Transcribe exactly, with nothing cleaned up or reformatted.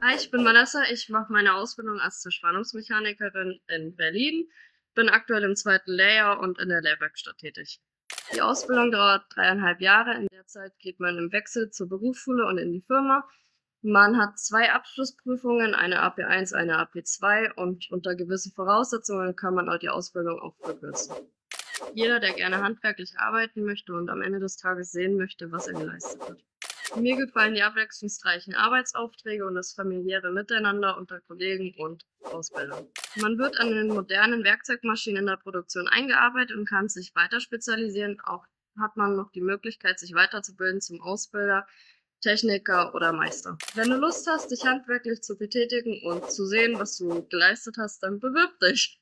Hi, ich bin Vanessa. Ich mache meine Ausbildung als Zerspannungsmechanikerin in Berlin. Bin aktuell im zweiten Lehrjahr und in der Lehrwerkstatt tätig. Die Ausbildung dauert dreieinhalb Jahre. In der Zeit geht man im Wechsel zur Berufsschule und in die Firma. Man hat zwei Abschlussprüfungen, eine A P eins, eine A P zwei, und unter gewissen Voraussetzungen kann man auch die Ausbildung auch verkürzen. Jeder, der gerne handwerklich arbeiten möchte und am Ende des Tages sehen möchte, was er geleistet hat. Mir gefallen die abwechslungsreichen Arbeitsaufträge und das familiäre Miteinander unter Kollegen und Ausbildern. Man wird an den modernen Werkzeugmaschinen in der Produktion eingearbeitet und kann sich weiter spezialisieren. Auch hat man noch die Möglichkeit, sich weiterzubilden zum Ausbilder, Techniker oder Meister. Wenn du Lust hast, dich handwerklich zu betätigen und zu sehen, was du geleistet hast, dann bewirb dich!